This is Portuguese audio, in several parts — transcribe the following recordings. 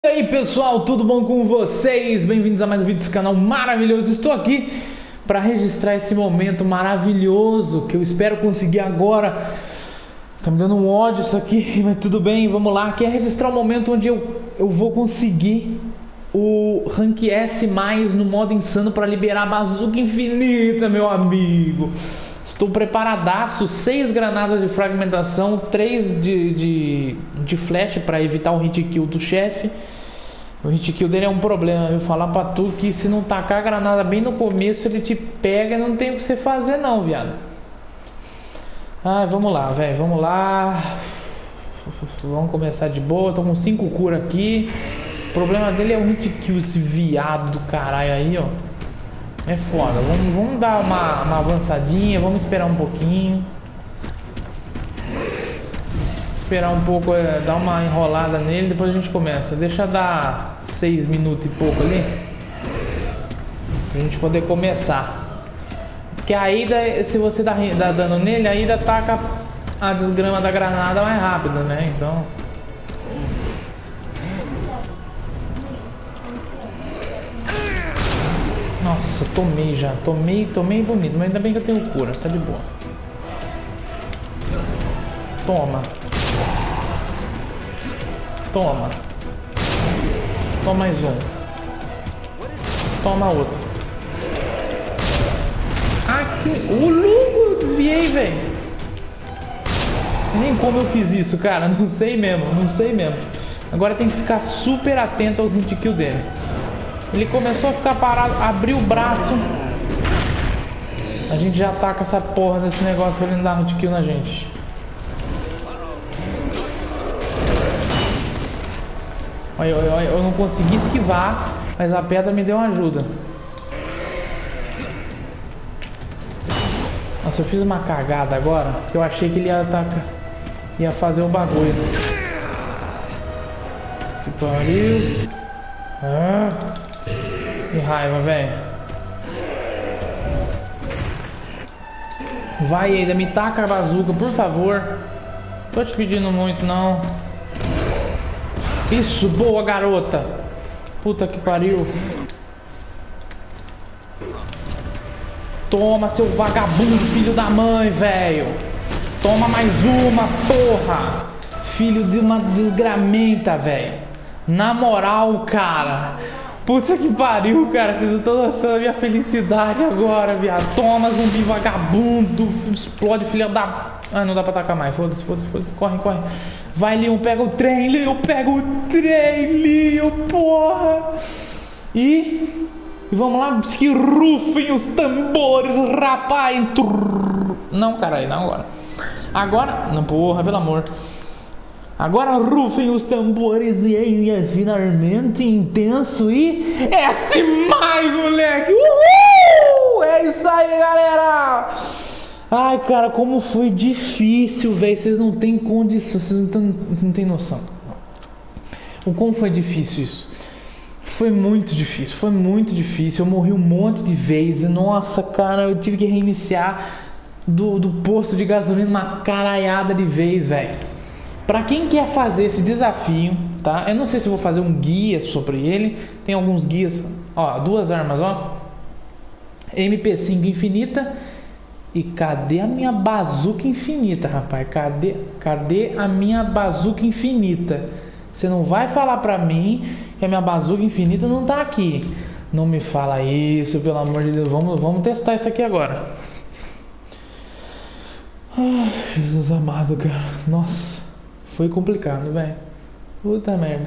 E aí pessoal, tudo bom com vocês? Bem-vindos a mais um vídeo desse canal maravilhoso. Estou aqui para registrar esse momento maravilhoso que eu espero conseguir agora. Tá me dando um ódio isso aqui, mas tudo bem, vamos lá. Que é registrar o momento onde eu vou conseguir o Rank S+, no modo insano, para liberar a bazuca infinita, meu amigo. Estou preparadaço, 6 granadas de fragmentação, 3 de flash para evitar o hit kill do chefe. O hit kill dele é um problema, eu vou falar pra tu que se não tacar a granada bem no começo, ele te pega e não tem o que você fazer não, viado. Ai, vamos lá, velho, vamos lá. Vamos começar de boa, tô com 5 cura aqui. O problema dele é o hit kill, esse viado do caralho aí, ó. É foda, vamos dar uma avançadinha, vamos esperar um pouquinho. Esperar um pouco, dar uma enrolada nele, depois a gente começa. Deixa dar 6 minutos e pouco ali, pra gente poder começar. Porque aí, se você dá dano nele, aí ataca a desgrama da granada mais rápido, né? Então... Nossa, tomei já. Tomei bonito, mas ainda bem que eu tenho cura, tá de boa. Toma. Toma. Toma mais um. Toma outro. Aqui. O louco, eu desviei, velho. Nem como eu fiz isso, cara. Não sei mesmo, não sei mesmo. Agora tem que ficar super atento aos hit kill dele. Ele começou a ficar parado, abriu o braço. A gente já ataca essa porra desse negócio pra ele não dar hit kill na gente. Olha, eu não consegui esquivar, mas a pedra me deu uma ajuda. Nossa, eu fiz uma cagada agora, porque eu achei que ele ia atacar, ia fazer o bagulho. Que pariu. Que raiva, velho. Vai, Eida, me taca a bazuca, por favor. Tô te pedindo muito, não. Isso, boa, garota. Puta que pariu. Toma, seu vagabundo, filho da mãe, velho. Toma mais uma, porra. Filho de uma desgramenta, velho. Na moral, cara. Puta que pariu, cara. Vocês não estão noção da minha felicidade agora, viado. Toma, zumbi vagabundo. Explode, filha da... Ah, não dá pra atacar mais. Foda-se, foda-se, foda-se. Corre, corre. Vai, Leon, pega o trem. Leon, pega o trem, Leon, porra. E vamos lá. Que rufem os tambores, rapaz. Não, caralho, não agora. Agora... Não, porra, pelo amor. Agora rufem os tambores e é finalmente intenso e S+, moleque! Uhul! É isso aí, galera! Ai, cara, como foi difícil, velho. Vocês não têm condição, vocês não têm noção. O como foi difícil isso. Foi muito difícil, foi muito difícil. Eu morri um monte de vezes. Nossa, cara, eu tive que reiniciar do posto de gasolina uma caralhada de vez, velho. Pra quem quer fazer esse desafio, tá? Eu não sei se eu vou fazer um guia sobre ele. Tem alguns guias. Ó, 2 armas, ó. MP5 infinita. E cadê a minha bazuca infinita, rapaz? Cadê a minha bazuca infinita? Você não vai falar pra mim que a minha bazuca infinita não tá aqui. Não me fala isso, pelo amor de Deus. Vamos testar isso aqui agora. Ai, Jesus amado, cara. Nossa. Foi complicado, velho. Puta merda.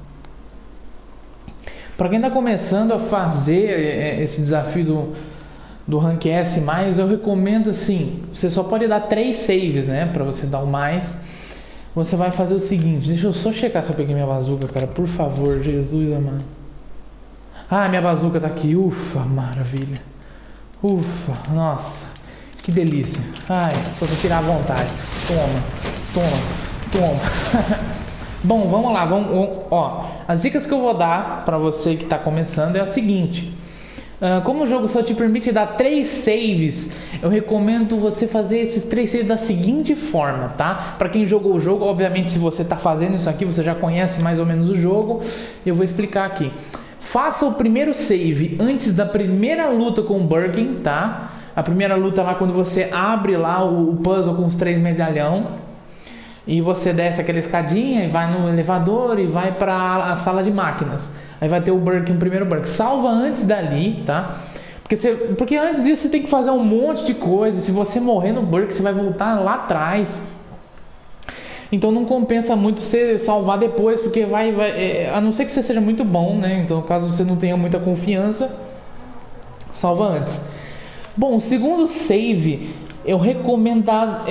Pra quem tá começando a fazer esse desafio do Rank S+, eu recomendo assim, você só pode dar 3 saves, né? Pra você dar o mais. Você vai fazer o seguinte, deixa eu só checar se eu peguei minha bazuca, cara. Por favor, Jesus amado. Ah, minha bazuca tá aqui. Ufa, maravilha. Ufa, nossa. Que delícia. Ai, vou tirar à vontade. Toma, toma. Toma. Bom, vamos lá, ó, as dicas que eu vou dar para você que está começando é a seguinte: Como o jogo só te permite dar 3 saves, eu recomendo você fazer esses 3 saves da seguinte forma, tá? Para quem jogou o jogo, obviamente se você tá fazendo isso aqui, você já conhece mais ou menos o jogo. Eu vou explicar aqui. Faça o primeiro save antes da primeira luta com o Birkin, tá? A primeira luta lá quando você abre lá o puzzle com os 3 medalhão. E você desce aquela escadinha e vai no elevador e vai para a sala de máquinas. Aí vai ter o Birkin, o primeiro Birkin. Salva antes dali, tá? Porque antes disso você tem que fazer um monte de coisa. Se você morrer no Birkin, você vai voltar lá atrás. Então não compensa muito você salvar depois, porque a não ser que você seja muito bom, né? Então caso você não tenha muita confiança, salva antes. Bom, o segundo save, eu recomendo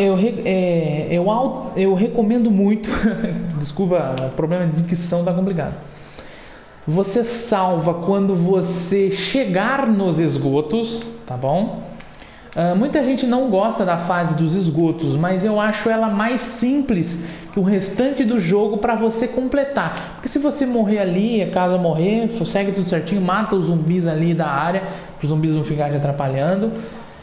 muito. Desculpa, o problema de dicção tá complicado. Você salva quando você chegar nos esgotos, tá bom? Muita gente não gosta da fase dos esgotos, mas eu acho ela mais simples que o restante do jogo para você completar. Porque se você morrer ali, caso morrer, segue tudo certinho, mata os zumbis ali da área, para os zumbis não ficarem atrapalhando.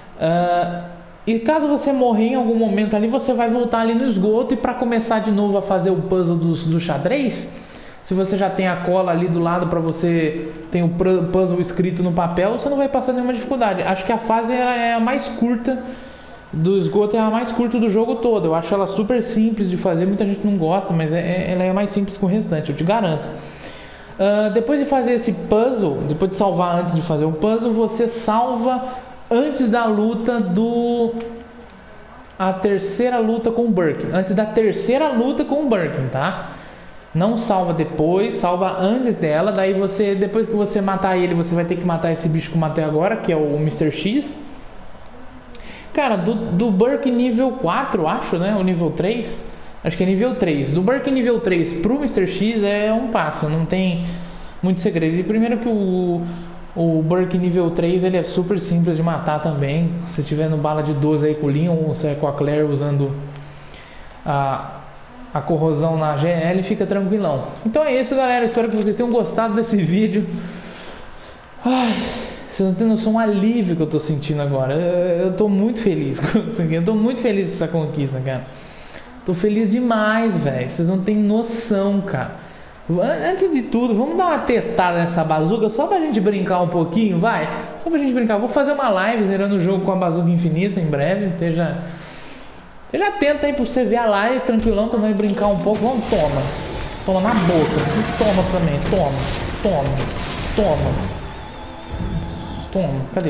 E caso você morrer em algum momento ali, você vai voltar ali no esgoto e para começar de novo a fazer o puzzle do xadrez, se você já tem a cola ali do lado para você, tem o puzzle escrito no papel, você não vai passar nenhuma dificuldade. Acho que a fase é a mais curta do esgoto, é a mais curta do jogo todo. Eu acho ela super simples de fazer, muita gente não gosta, mas ela é mais simples que o restante, eu te garanto. Depois de fazer esse puzzle, depois de salvar antes de fazer o puzzle, você salva antes da luta a terceira luta com o Birkin. Antes da terceira luta com o Birkin, tá? Não salva depois, salva antes dela. Daí você, depois que você matar ele, você vai ter que matar esse bicho que eu matei agora, que é o Mr. X. Cara, do Birkin nível 4, acho, né? O nível 3. Acho que é nível 3. Do Birkin nível 3 pro Mr. X é um passo, não tem muito segredo. E primeiro que o Birkin nível 3 ele é super simples de matar também. Se tiver no bala de 12 aí com o Leon ou se é com a Claire usando a corrosão na GL, fica tranquilão. Então é isso, galera. Espero que vocês tenham gostado desse vídeo. Ai, vocês não têm noção do alívio que eu tô sentindo agora. Eu tô muito feliz com isso aqui. Eu tô muito feliz com essa conquista, cara. Tô feliz demais, velho. Vocês não têm noção, cara. Antes de tudo, vamos dar uma testada nessa bazuca só pra gente brincar um pouquinho, vai? Só pra gente brincar. Vou fazer uma live zerando o jogo com a bazuca infinita em breve. Você já tenta aí pra você ver a live tranquilão, pra nós brincar um pouco. Vamos, toma. Toma na boca. Toma também. Toma. Cadê?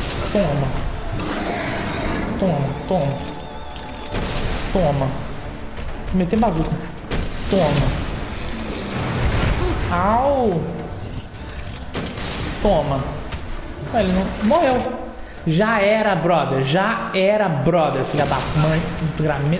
Toma. Meter bazuca. Toma. Au! Toma. Ele não morreu. Já era, brother, filha da mãe, desgramento.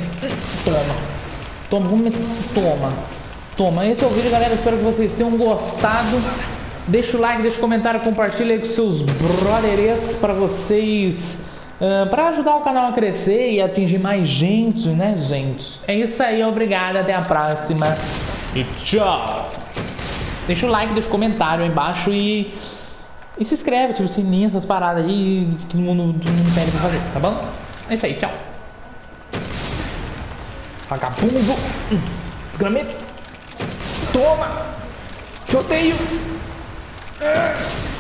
Toma. Esse é o vídeo, galera. Espero que vocês tenham gostado. Deixa o like, deixa o comentário, compartilha aí com seus brothers para vocês, para ajudar o canal a crescer e atingir mais gente, né, gente? É isso aí, obrigado, até a próxima e tchau. Deixa o like, deixa o comentário aí embaixo e se inscreve, tipo, sininho, essas paradas aí que todo mundo pede pra fazer, tá bom? É isso aí, tchau. Vagabundo. Desgramento. Toma. Te odeio.